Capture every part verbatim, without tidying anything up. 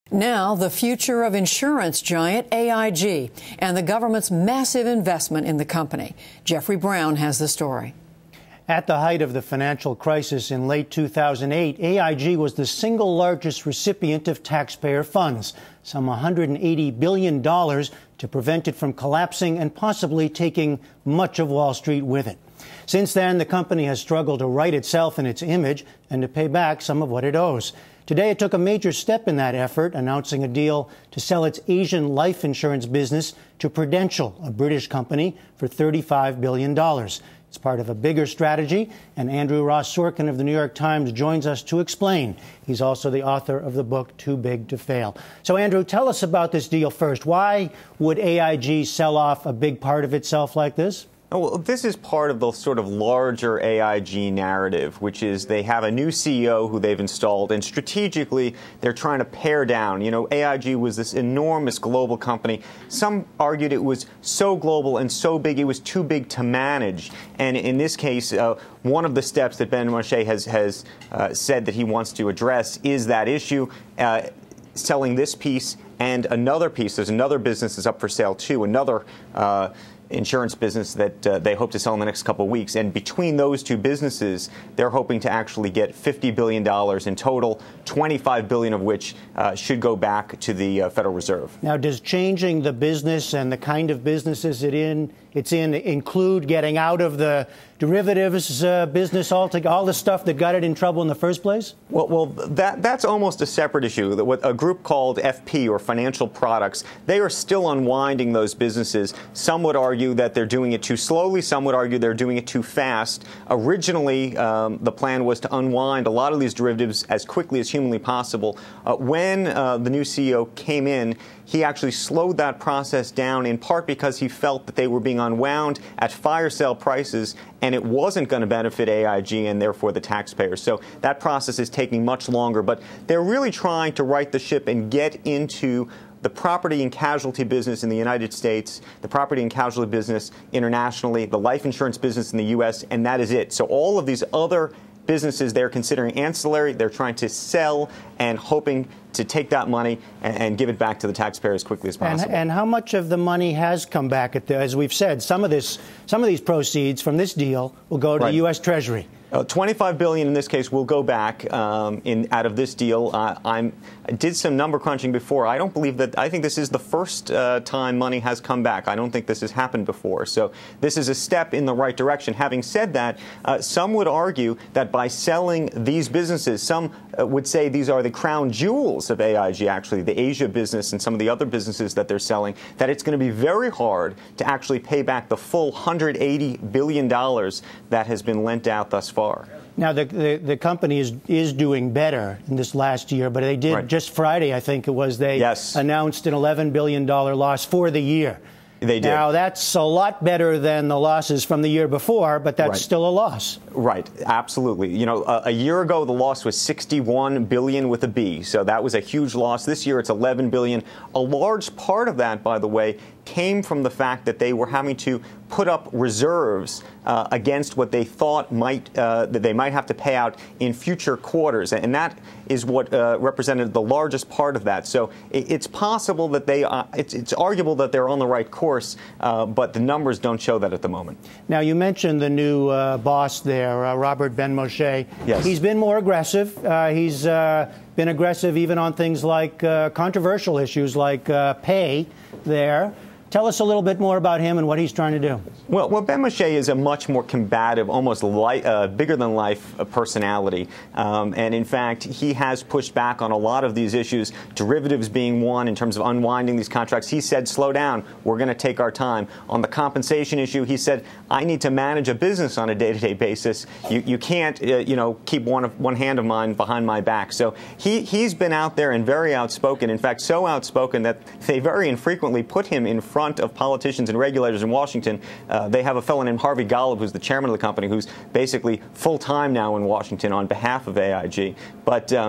Now, the future of insurance giant A I G and the government's massive investment in the company. Jeffrey Brown has the story. At the height of the financial crisis in late two thousand eight, A I G was the single largest recipient of taxpayer funds, some one hundred eighty billion dollars, to prevent it from collapsing and possibly taking much of Wall Street with it. Since then, the company has struggled to right itself and its image and to pay back some of what it owes. Today, it took a major step in that effort, announcing a deal to sell its Asian life insurance business to Prudential, a British company, for thirty-five billion dollars. It's part of a bigger strategy, and Andrew Ross Sorkin of the New York Times joins us to explain. He's also the author of the book Too Big to Fail. So, Andrew, tell us about this deal first. Why would A I G sell off a big part of itself like this? Well, this is part of the sort of larger A I G narrative, which is they have a new C E O who they've installed, and strategically they're trying to pare down. You know, A I G was this enormous global company. Some argued it was so global and so big it was too big to manage. And in this case, uh, one of the steps that Ben Moshe has, has uh, said that he wants to address is that issue, uh, selling this piece and another piece. There's another business that's up for sale, too, another uh, insurance business that uh, they hope to sell in the next couple of weeks. And between those two businesses, they're hoping to actually get fifty billion dollars in total, twenty-five billion dollars of which uh, should go back to the uh, Federal Reserve. Now, does changing the business and the kind of businesses it in, it's in include getting out of the derivatives uh, business altogether, all the stuff that got it in trouble in the first place? Well, well that, that's almost a separate issue. What a group called F P, or Financial Products, they are still unwinding those businesses. Some would argue that they're doing it too slowly. Some would argue they're doing it too fast. Originally, um, the plan was to unwind a lot of these derivatives as quickly as humanly possible. Uh, when uh, the new C E O came in, he actually slowed that process down, in part because he felt that they were being unwound at fire sale prices, and it wasn't going to benefit A I G and therefore the taxpayers. So that process is taking much longer. But they're really trying to right the ship and get into the property and casualty business in the United States, the property and casualty business internationally, the life insurance business in the U S, and that is it. So all of these other businesses they're considering ancillary, they're trying to sell and hoping to take that money and, and give it back to the taxpayer as quickly as possible. And, and how much of the money has come back? At the, as we've said, some of this, some of these proceeds from this deal will go to right. the U S Treasury. Uh, twenty-five billion dollars in this case will go back um, in out of this deal. Uh, I'm, I did some number crunching before. I don't believe that. I think this is the first uh, time money has come back. I don't think this has happened before. So this is a step in the right direction. Having said that, uh, some would argue that by selling these businesses, some uh, would say these are the crown jewels of A I G, actually, the Asia business and some of the other businesses that they're selling, that it's going to be very hard to actually pay back the full one hundred eighty billion dollars that has been lent out thus far. Now, the, the, the company is, is doing better in this last year, but they did right. just Friday, I think it was, they yes. announced an eleven billion dollars loss for the year. They did. Now, that's a lot better than the losses from the year before, but that's right. still a loss. Right. Absolutely. You know, a, a year ago, the loss was sixty-one billion dollars with a B. So that was a huge loss. This year, it's eleven billion dollars. A large part of that, by the way, came from the fact that they were having to put up reserves uh, against what they thought might uh, that they might have to pay out in future quarters, and that is what uh, represented the largest part of that. So it, it's possible that they uh, it's, it's arguable that they're on the right course, uh, but the numbers don't show that at the moment. Now, you mentioned the new uh, boss there, uh, Robert Benmosche. Yes. He's been more aggressive. Uh, he's uh, been aggressive even on things like uh, controversial issues like uh, pay there. Tell us a little bit more about him and what he's trying to do. Well, well Ben Moshe is a much more combative, almost li uh, bigger-than-life uh, personality. Um, and, in fact, he has pushed back on a lot of these issues, derivatives being one in terms of unwinding these contracts. He said, slow down, we're going to take our time. On the compensation issue, he said, I need to manage a business on a day-to-day basis. You, you can't, uh, you know, keep one, of, one hand of mine behind my back. So he, he's been out there and very outspoken, in fact, so outspoken that they very infrequently put him in front of politicians and regulators in Washington. Uh, they have a fellow named Harvey Golub, who's the chairman of the company, who's basically full-time now in Washington on behalf of A I G. But um,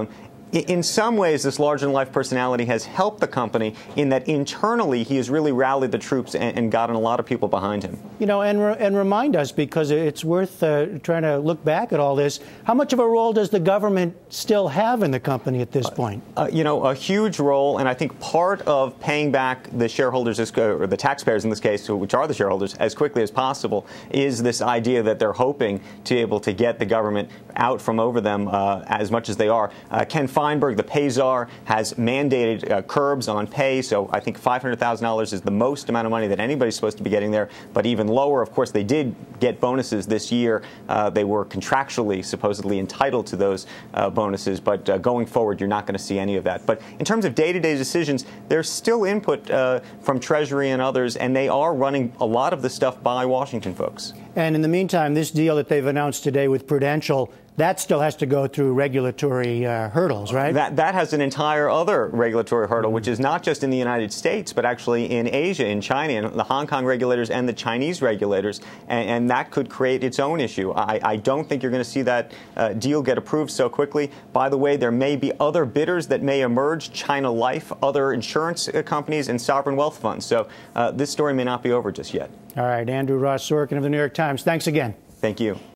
In some ways, this larger-than-life personality has helped the company in that internally he has really rallied the troops and, and gotten a lot of people behind him. You know, and, re and remind us, because it's worth uh, trying to look back at all this, how much of a role does the government still have in the company at this uh, point? Uh, you know, a huge role, and I think part of paying back the shareholders, as, or the taxpayers in this case, which are the shareholders, as quickly as possible, is this idea that they're hoping to be able to get the government out from over them uh, as much as they are. Uh, Ken Feinberg, the pay czar, has mandated uh, curbs on pay, so I think five hundred thousand dollars is the most amount of money that anybody's supposed to be getting there, but even lower. Of course, they did get bonuses this year. Uh, they were contractually, supposedly entitled to those uh, bonuses, but uh, going forward, you're not going to see any of that. But in terms of day-to-day decisions, there's still input uh, from Treasury and others, and they are running a lot of the stuff by Washington folks. And in the meantime, this deal that they've announced today with Prudential, that still has to go through regulatory uh, hurdles, right? That, that has an entire other regulatory hurdle, which is not just in the United States, but actually in Asia, in China, and the Hong Kong regulators and the Chinese regulators, and, and that could create its own issue. I, I don't think you're going to see that uh, deal get approved so quickly. By the way, there may be other bidders that may emerge, China Life, other insurance companies, and sovereign wealth funds. So uh, this story may not be over just yet. All right, Andrew Ross Sorkin of the New York Times, thanks again. Thank you.